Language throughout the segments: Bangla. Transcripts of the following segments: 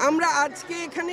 আমরা আজকে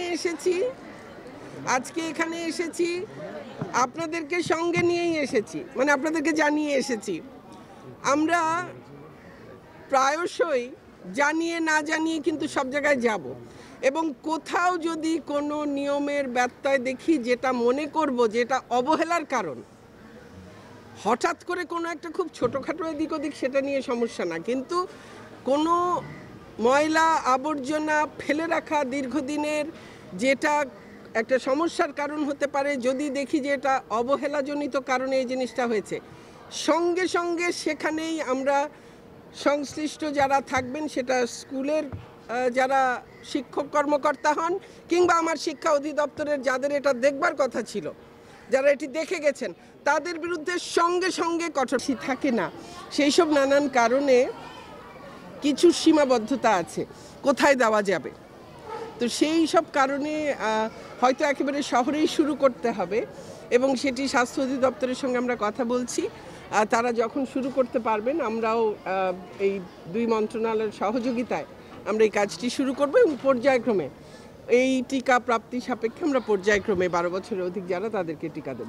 এখানে এসেছি আপনাদেরকে সঙ্গে নিয়েই এসেছি, মানে আপনাদেরকে জানিয়ে এসেছি। আমরা প্রায়শই জানিয়ে না জানিয়ে কিন্তু সব জায়গায় যাব, এবং কোথাও যদি কোনো নিয়মের ব্যত্যয় দেখি যেটা মনে করব যেটা অবহেলার কারণ, হঠাৎ করে কোনো একটা খুব ছোটোখাটো এদিক ওদিক সেটা নিয়ে সমস্যা না, কিন্তু কোনো ময়লা আবর্জনা ফেলে রাখা দীর্ঘদিনের যেটা একটা সমস্যার কারণ হতে পারে, যদি দেখি যে এটা অবহেলাজনিত কারণে এই জিনিসটা হয়েছে, সঙ্গে সঙ্গে সেখানেই আমরা সংশ্লিষ্ট যারা থাকবেন, সেটা স্কুলের যারা শিক্ষক কর্মকর্তা হন কিংবা আমার শিক্ষা অধিদপ্তরের যাদের এটা দেখবার কথা ছিল, যারা এটি দেখে গেছেন, তাদের বিরুদ্ধে সঙ্গে সঙ্গে কঠোর থাকে না। সেই সব নানান কারণে কিছু সীমাবদ্ধতা আছে কোথায় দেওয়া যাবে। তো সেই সব কারণে হয়তো একেবারে শহরেই শুরু করতে হবে, এবং সেটি স্বাস্থ্য অধিদপ্তরের সঙ্গে আমরা কথা বলছি। তারা যখন শুরু করতে পারবেন আমরাও এই দুই মন্ত্রণালয়ের সহযোগিতায় আমরা এই কাজটি শুরু করব, এবং পর্যায়ক্রমে এই টিকা প্রাপ্তি সাপেক্ষে আমরা পর্যায়ক্রমে 12 বছরের অধিক যারা তাদেরকে টিকা দেব।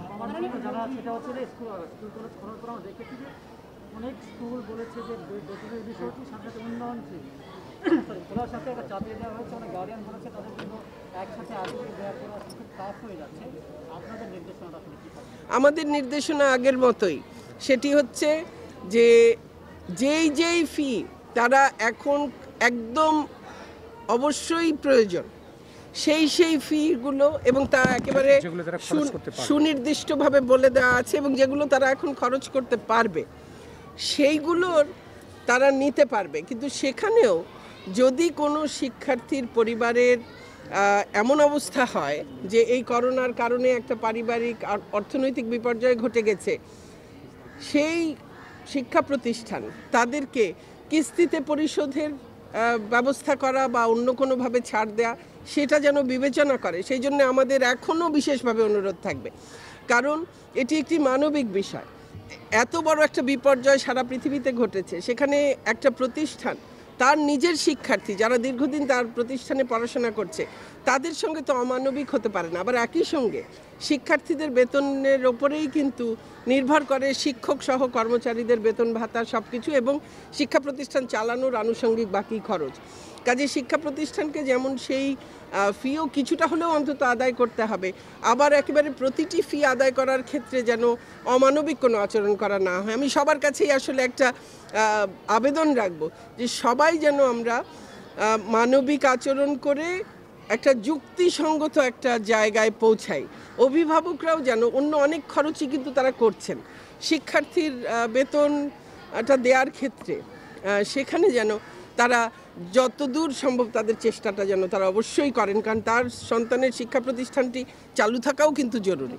অনেক স্কুল বলেছে যে বেতনের বিষয়টি সাথে উন্নয়নশীল খোলার সাথে একটা চাপিয়ে দেওয়া হয়েছে, অনেক গার্ডিয়ান বলেছে তাদের জন্য একসাথে আগে দেওয়ার পর খুব টাফ হয়ে যাচ্ছে। আপনাদের নির্দেশনাটা আসলে কী? আমাদের নির্দেশনা আগের মতোই, সেটি হচ্ছে যে যেই ফি তারা এখন একদম অবশ্যই প্রয়োজন সেই ফিগুলো, এবং তা একেবারে সুনির্দিষ্টভাবে বলে দেওয়া আছে, এবং যেগুলো তারা এখন খরচ করতে পারবে সেইগুলোর তারা নিতে পারবে। কিন্তু সেখানেও যদি কোনো শিক্ষার্থীর পরিবারের এমন অবস্থা হয় যে এই করোনার কারণে একটা পারিবারিক অর্থনৈতিক বিপর্যয় ঘটে গেছে, সেই শিক্ষা প্রতিষ্ঠান তাদেরকে কিস্তিতে পরিশোধের ব্যবস্থা করা বা অন্য কোনোভাবে ছাড় দেয়া সেটা যেন বিবেচনা করে। সেই জন্য আমাদের এখনও বিশেষভাবে অনুরোধ থাকবে, কারণ এটি একটি মানবিক বিষয়। এত বড় একটা বিপর্যয় সারা পৃথিবীতে ঘটেছে, সেখানে একটা প্রতিষ্ঠান তার নিজের শিক্ষার্থী যারা দীর্ঘদিন তার প্রতিষ্ঠানে পড়াশোনা করছে তাদের সঙ্গে তো অমানবিক হতে পারে না। আবার একই সঙ্গে শিক্ষার্থীদের বেতনের ওপরেই কিন্তু নির্ভর করে শিক্ষক সহ কর্মচারীদের বেতন ভাতা সব কিছু, এবং শিক্ষা প্রতিষ্ঠান চালানোর আনুষঙ্গিক বাকি খরচ। কাজে শিক্ষা প্রতিষ্ঠানকে যেমন সেই ফিও কিছুটা হলেও অন্তত আদায় করতে হবে, আবার একেবারে প্রতিটি ফি আদায় করার ক্ষেত্রে যেন অমানবিক কোনো আচরণ করা না হয়। আমি সবার কাছেই আসলে একটা আবেদন রাখব যে সবাই যেন আমরা মানবিক আচরণ করে একটা যুক্তিসঙ্গত একটা জায়গায় পৌঁছাই। অভিভাবকরাও যেন, অন্য অনেক খরচই কিন্তু তারা করছেন শিক্ষার্থীর বেতনটা দেওয়ার ক্ষেত্রে, সেখানে যেন তারা যতদূর সম্ভব তাদের চেষ্টাটা যেন তারা অবশ্যই করেন, কারণ তার সন্তানের শিক্ষা প্রতিষ্ঠানটি চালু থাকাও কিন্তু জরুরি।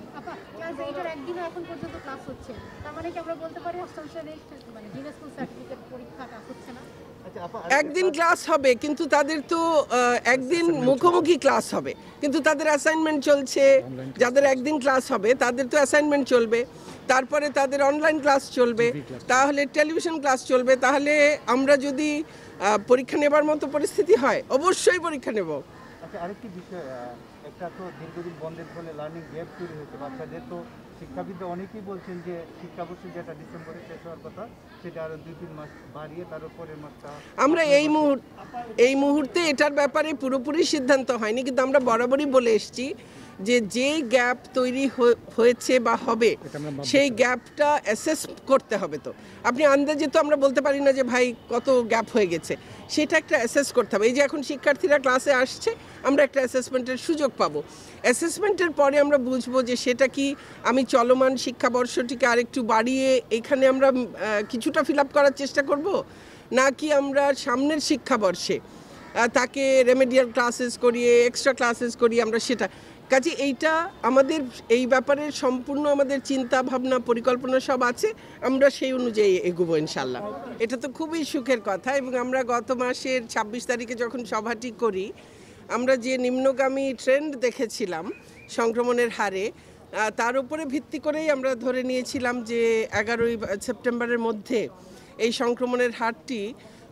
একদিন ক্লাস হবে, কিন্তু তাদের তো একদিন মুখোমুখি ক্লাস হবে, কিন্তু তাদের অ্যাসাইনমেন্ট চলছে। যাদের একদিন ক্লাস হবে তাদের তো অ্যাসাইনমেন্ট চলবে, তারপরে তাদের অনলাইন ক্লাস চলবে, তাহলে টেলিভিশন ক্লাস চলবে। তাহলে আমরা যদি পরীক্ষা নেবার মতো পরিস্থিতি হয় অবশ্যই পরীক্ষা নেব। আচ্ছা, আরেকটি বিষয়, একটা তো দীর্ঘদিন বন্ধের ফলে লার্নিং গ্যাপ তৈরি হয়েছে বাচ্চাদের। তো শিক্ষাবিদ অনেকেই বলছেন যে শিক্ষাবর্ষ যেটা ডিসেম্বরে শেষ হওয়ার কথা সেটা আরও 2-3 মাস বাড়িয়ে তার উপরের মাসটা আমরা এই মুহূর্তে এটার ব্যাপারে পুরোপুরি সিদ্ধান্ত হয়নি, কিন্তু আমরা বরাবরই বলে এসেছি যে গ্যাপ তৈরি হয়েছে বা হবে সেই গ্যাপটা অ্যাসেস করতে হবে। তো আপনি আন্দাজে তো আমরা বলতে পারি না যে ভাই কত গ্যাপ হয়ে গেছে, সেটা একটা অ্যাসেস করতে হবে। এই যে এখন শিক্ষার্থীরা ক্লাসে আসছে, আমরা একটা অ্যাসেসমেন্টের সুযোগ পাবো। অ্যাসেসমেন্টের পরে আমরা বুঝবো যে সেটা কি আমি চলমান শিক্ষাবর্ষটিকে আরেকটু বাড়িয়ে এখানে আমরা কিছুটা ফিল আপ করার চেষ্টা করব, নাকি আমরা সামনের শিক্ষাবর্ষে তাকে রেমেডিয়াল ক্লাসেস করিয়ে এক্সট্রা ক্লাসেস করিয়ে আমরা সেটা। কাজে এইটা আমাদের এই ব্যাপারে সম্পূর্ণ আমাদের চিন্তা ভাবনা পরিকল্পনা সব আছে, আমরা সেই অনুযায়ী এগোবো ইনশাল্লাহ। এটা তো খুবই সুখের কথা, এবং আমরা গত মাসের 26 তারিখে যখন সভাটি করি, আমরা যে নিম্নগামী ট্রেন্ড দেখেছিলাম সংক্রমণের হারে, তার উপরে ভিত্তি করেই আমরা ধরে নিয়েছিলাম যে 11 সেপ্টেম্বরের মধ্যে এই সংক্রমণের হারটি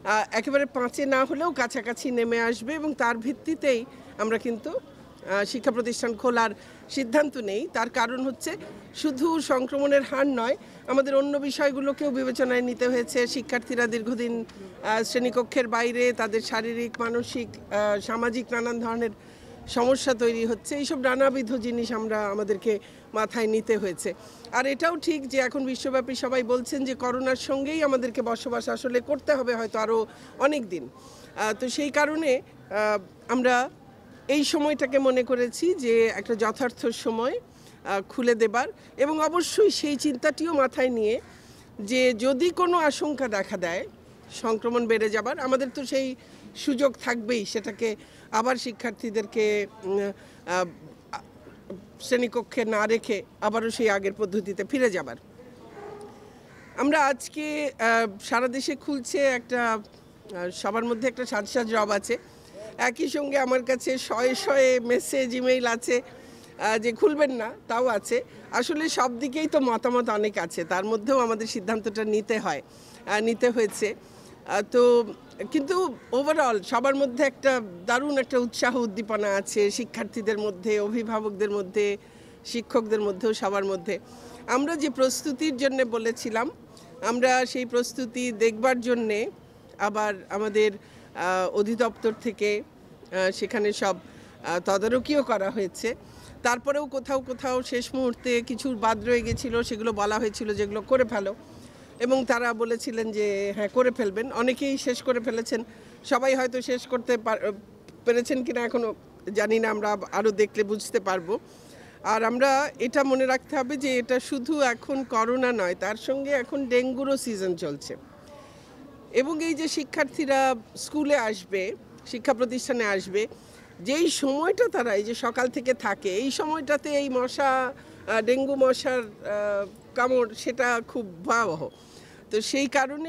একেবারে 5-এ না হলেও কাছাকাছি নেমে আসবে এবং তার ভিত্তিতেই আমরা কিন্তু শিক্ষা প্রতিষ্ঠান খোলার সিদ্ধান্ত নেই। তার কারণ হচ্ছে শুধু সংক্রমণের হার নয়, আমাদের অন্য বিষয়গুলোকেও বিবেচনায় নিতে হয়েছে। শিক্ষার্থীরা দীর্ঘদিন শ্রেণীকক্ষের বাইরে, তাদের শারীরিক, মানসিক, সামাজিক নানান ধরনের সমস্যা তৈরি হচ্ছে। এইসব নানাবিধ জিনিস আমাদেরকে মাথায় নিতে হয়েছে। আর এটাও ঠিক যে এখন বিশ্বব্যাপী সবাই বলছেন যে করোনার সঙ্গেই আমাদেরকে বসবাস আসলে করতে হবে হয়তো আরও অনেক দিন। তো সেই কারণে আমরা এই সময়টাকে মনে করেছি যে একটা যথার্থ সময় খুলে দেবার, এবং অবশ্যই সেই চিন্তাটিও মাথায় নিয়ে যে যদি কোনো আশঙ্কা দেখা দেয় সংক্রমণ বেড়ে যাবার, আমাদের তো সেই সুযোগ থাকবেই সেটাকে আবার শিক্ষার্থীদেরকে শ্রেণীকক্ষে না রেখে আবারও সেই আগের পদ্ধতিতে ফিরে যাবার। আমরা আজকে সারা দেশে খুলছে একটা, সবার মধ্যে একটা সাজ রব আছে। একই সঙ্গে আমার কাছে শয়ে মেসেজ, ইমেইল আছে যে খুলবেন না, তাও আছে। আসলে সব দিকেই তো মতামত অনেক আছে, তার মধ্যেও আমাদের সিদ্ধান্তটা নিতে হয়েছে। তো কিন্তু ওভারঅল সবার মধ্যে একটা দারুণ একটা উৎসাহ উদ্দীপনা আছে, শিক্ষার্থীদের মধ্যে, অভিভাবকদের মধ্যে, শিক্ষকদের মধ্যেও, সবার মধ্যে। আমরা যে প্রস্তুতির জন্য বলেছিলাম, আমরা সেই প্রস্তুতি দেখবার জন্যে আবার আমাদের অধিদপ্তর থেকে সেখানে সব তদারকিও করা হয়েছে। তারপরেও কোথাও শেষ মুহূর্তে কিছু বাদ রয়ে গেছিলো, সেগুলো বলা হয়েছিল যেগুলো করে ফেলো, এবং তারা বলেছিলেন যে হ্যাঁ করে ফেলবেন। অনেকেই শেষ করে ফেলেছেন, সবাই হয়তো শেষ করতে পেরেছেন কিনা এখনও জানি না, আমরা আরও দেখলে বুঝতে পারবো। আর আমরা এটা মনে রাখতে হবে যে এটা শুধু এখন করোনা নয়, তার সঙ্গে এখন ডেঙ্গুরও সিজন চলছে। এবং এই যে শিক্ষার্থীরা স্কুলে আসবে, শিক্ষা প্রতিষ্ঠানে আসবে, যেই সময়টা তারা এই যে সকাল থেকে থাকে, এই সময়টাতে এই ডেঙ্গু মশার কামড় সেটা খুব ভয়াবহ। তো সেই কারণে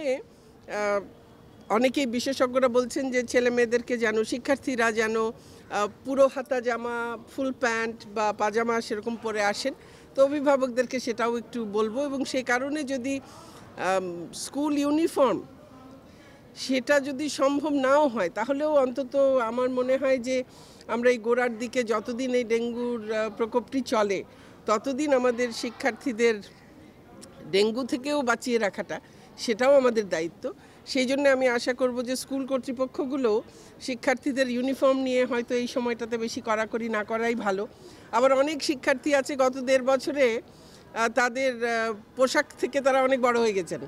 অনেকেই বিশেষজ্ঞরা বলছেন যে ছেলে মেয়েদেরকে যেন, শিক্ষার্থীরা যেন পুরো হাতা জামা, ফুল প্যান্ট বা পাজামা সেরকম পরে আসেন। তো অভিভাবকদেরকে সেটাও একটু বলবো। এবং সেই কারণে যদি স্কুল ইউনিফর্ম সেটা যদি সম্ভব নাও হয়, তাহলেও অন্তত আমার মনে হয় যে আমরা এই গোড়ার দিকে যতদিন এই ডেঙ্গুর প্রকোপটি চলে, ততদিন আমাদের শিক্ষার্থীদের ডেঙ্গু থেকেও বাঁচিয়ে রাখাটা সেটাও আমাদের দায়িত্ব। সেই জন্য আমি আশা করব যে স্কুল কর্তৃপক্ষগুলো শিক্ষার্থীদের ইউনিফর্ম নিয়ে হয়তো এই সময়টাতে বেশি কড়াকড়ি না করাই ভালো। আবার অনেক শিক্ষার্থী আছে গত 1.5 বছরে তাদের পোশাক থেকে তারা অনেক বড় হয়ে গেছেন,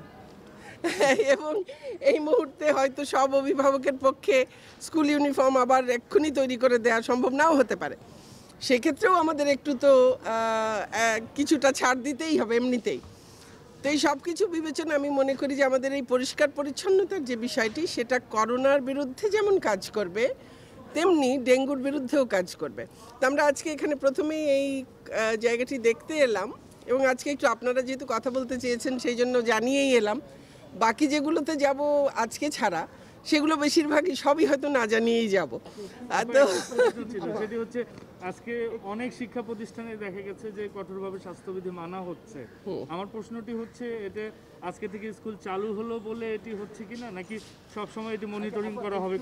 এবং এই মুহূর্তে হয়তো সব অভিভাবকের পক্ষে স্কুল ইউনিফর্ম আবার এক্ষুনি তৈরি করে দেওয়া সম্ভব নাও হতে পারে। সেক্ষেত্রেও আমাদের একটু তো কিছুটা ছাড় দিতেই হবে এমনিতেই। তো এই সব কিছু বিবেচনা আমি মনে করি যে আমাদের এই পরিষ্কার পরিচ্ছন্নতার যে বিষয়টি, সেটা করোনার বিরুদ্ধে যেমন কাজ করবে, তেমনি ডেঙ্গুর বিরুদ্ধেও কাজ করবে। তো আমরা আজকে এখানে প্রথমেই এই জায়গাটি দেখতে এলাম, এবং আজকে একটু আপনারা যেহেতু কথা বলতে চেয়েছেন সেই জন্য জানিয়েই এলাম। বাকি যেগুলোতে যাব আজকে ছাড়া, সেগুলো বেশিরভাগই সবই হয়তো না জানিয়েই যাব। তো সেটি হচ্ছে আজকে অনেক শিক্ষা প্রতিষ্ঠানে দেখা গেছে যে কঠোরভাবে স্বাস্থ্যবিধি মানা হচ্ছে। আমার প্রশ্নটি হচ্ছে, এতে আজকে থেকে স্কুল চালু হলো বলে এটি হচ্ছে কিনা, নাকি সব সময় এটি মনিটরিং করা হবে?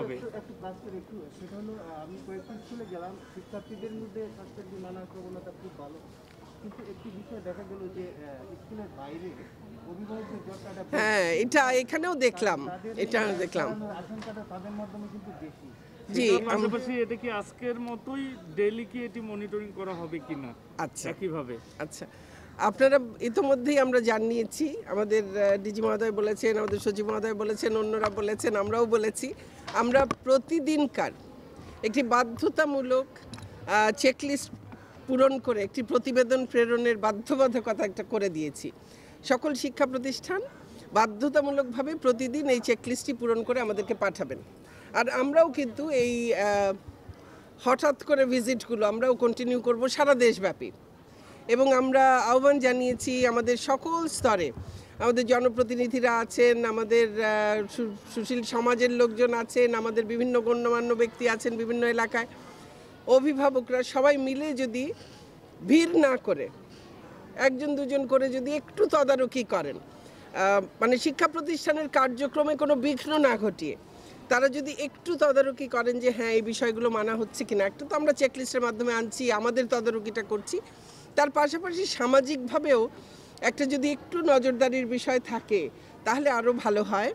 সেটা হলো, আমি কয়েকটি স্কুলে গেলাম, শিক্ষার্থীদের মধ্যে স্বাস্থ্যবিধি মানার প্রবণতা খুব ভালো, কিন্তু একটি বিষয় দেখা গেল যে স্কুলের বাইরে অভিভাবকদের জটটা, হ্যাঁ, এটা এখানেও দেখলাম, আশঙ্কাটা তাদের মাধ্যমে কিন্তু বেশি। জি, পাশাপাশি এটা কি আজকের মতোই ডেইলি কি এটি মনিটরিং করা হবে কিনা? আচ্ছা, কিভাবে? আচ্ছা, আপনারা ইতিমধ্যেই আমরা জানিয়েছি, আমাদের ডিজি মহোদয় বলেছেন, আমাদের সচিব মহোদয় বলেছেন, অন্যরা বলেছেন, আমরাও বলেছি। আমরা প্রতিদিনকার একটি বাধ্যতামূলক চেকলিস্ট পূরণ করে একটি প্রতিবেদন প্রেরণের বাধ্যবাধকতা একটা করে দিয়েছি। সকল শিক্ষা প্রতিষ্ঠান বাধ্যতামূলকভাবে প্রতিদিন এই চেকলিস্টটি পূরণ করে আমাদেরকে পাঠাবেন। আর আমরাও কিন্তু এই হঠাৎ করে ভিজিটগুলো আমরাও কন্টিনিউ করব সারা দেশব্যাপী। এবং আমরা আহ্বান জানিয়েছি আমাদের সকল স্তরে, আমাদের জনপ্রতিনিধিরা আছেন, আমাদের সুশীল সমাজের লোকজন আছেন, আমাদের বিভিন্ন গণ্যমান্য ব্যক্তি আছেন বিভিন্ন এলাকায়, অভিভাবকরা সবাই মিলে যদি ভিড় না করে 1-2 জন করে যদি একটু তদারকি করেন, মানে শিক্ষা প্রতিষ্ঠানের কার্যক্রমে কোনো বিঘ্ন না ঘটিয়ে তারা যদি একটু তদারকি করেন যে হ্যাঁ এই বিষয়গুলো মানা হচ্ছে কিনা, একটু তো আমরা চেকলিস্টের মাধ্যমে আনছি, আমাদের তদারকিটা করছি, তার পাশাপাশি সামাজিকভাবেও একটা যদি একটু নজরদারির বিষয় থাকে তাহলে আরও ভালো হয়।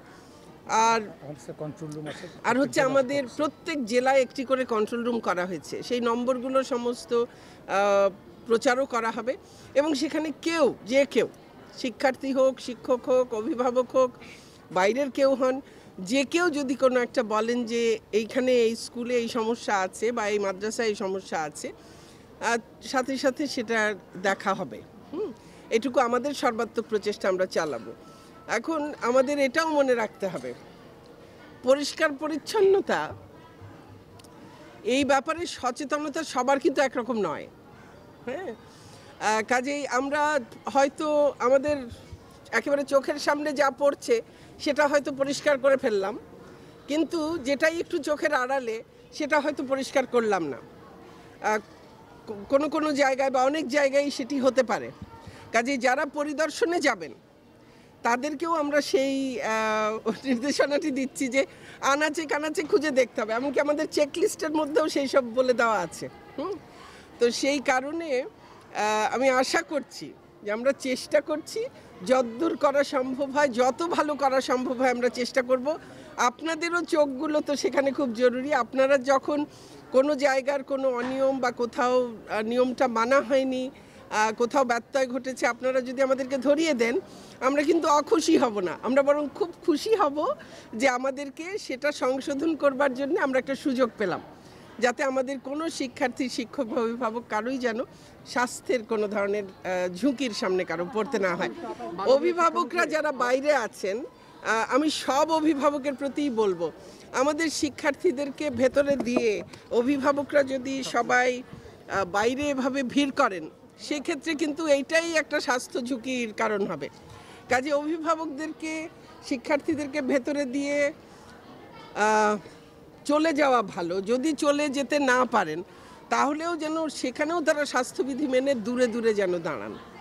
আর হচ্ছে আমাদের প্রত্যেক জেলায় একটি করে কন্ট্রোল রুম করা হয়েছে, সেই নম্বরগুলো সমস্ত প্রচারও করা হবে এবং সেখানে যে কেউ শিক্ষার্থী হোক, শিক্ষক হোক, অভিভাবক হোক, বাইরের কেউ হন, যে কেউ যদি কোনো একটা বলেন যে এইখানে এই স্কুলে এই সমস্যা আছে বা এই মাদ্রাসায় এই সমস্যা আছে, সাথে সাথে সেটা দেখা হবে। এটুকু আমাদের সর্বাত্মক প্রচেষ্টা আমরা চালাবো। এখন আমাদের এটাও মনে রাখতে হবে, পরিষ্কার পরিচ্ছন্নতা এই ব্যাপারে সচেতনতা সবার কিন্তু একরকম নয়। হ্যাঁ, কাজেই আমরা হয়তো আমাদের একেবারে চোখের সামনে যা পড়ছে সেটা হয়তো পরিষ্কার করে ফেললাম, কিন্তু যেটাই একটু চোখের আড়ালে সেটা হয়তো পরিষ্কার করলাম না, কোনো জায়গায় বা অনেক জায়গায় সেটি হতে পারে। কাজেই যারা পরিদর্শনে যাবেন তাদেরকেও আমরা সেই নির্দেশনাটি দিচ্ছি যে আনাচে কানাচে খুঁজে দেখতে হবে, এমনকি আমাদের চেকলিস্টের মধ্যেও সেই সব বলে দেওয়া আছে। তো সেই কারণে আমি আশা করছি যে আমরা চেষ্টা করছি যতদূর করা সম্ভব হয়, যত ভালো করা সম্ভব হয় আমরা চেষ্টা করব। আপনাদেরও চোখগুলো তো সেখানে খুব জরুরি। আপনারা যখন কোনো জায়গার কোনো অনিয়ম বা কোথাও নিয়মটা মানা হয়নি, কোথাও ব্যত্যয় ঘটেছে, আপনারা যদি আমাদেরকে ধরিয়ে দেন, আমরা কিন্তু অখুশি হব না, আমরা বরং খুব খুশি হব যে আমাদেরকে সেটা সংশোধন করবার জন্য আমরা একটা সুযোগ পেলাম, যাতে আমাদের কোনো শিক্ষার্থী, শিক্ষক বা অভিভাবক কারোই যেন স্বাস্থ্যের কোনো ধরনের ঝুঁকির সামনে কারো পড়তে না হয়। অভিভাবকরা যারা বাইরে আছেন, আমি সব অভিভাবকের প্রতিই বলবো, আমাদের শিক্ষার্থীদেরকে ভেতরে দিয়ে অভিভাবকরা যদি সবাই বাইরে এভাবে ভিড় করেন, সেক্ষেত্রে কিন্তু এইটাই একটা স্বাস্থ্য ঝুঁকির কারণ হবে। কাজে অভিভাবকদেরকে, শিক্ষার্থীদেরকে ভেতরে দিয়ে চলে যাওয়া ভালো। যদি চলে যেতে না পারেন তাহলেও যেন সেখানেও তারা স্বাস্থ্যবিধি মেনে দূরে দূরে যেন দাঁড়ান।